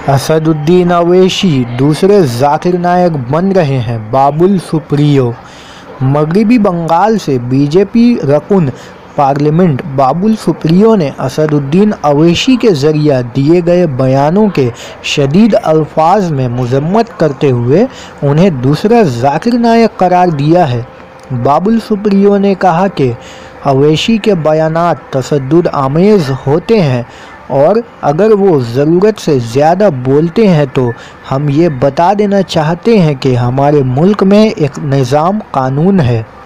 असदुद्दीन अवैसी दूसरे जाकिर नायक बन रहे हैं। बाबुल सुप्रियो। मगरबी बंगाल से बीजेपी रकुन पार्लियामेंट बाबुल सुप्रियो ने असदुद्दीन अवैसी के ज़रिए दिए गए बयानों के शदीद अल्फाज में मजम्मत करते हुए उन्हें दूसरा जाकिर नायक करार दिया है। बाबुल सुप्रियो ने कहा कि अवैसी के बयानात तशद्दुद आमेज़ होते हैं और अगर वो ज़रूरत से ज़्यादा बोलते हैं तो हम ये बता देना चाहते हैं कि हमारे मुल्क में एक निज़ाम कानून है।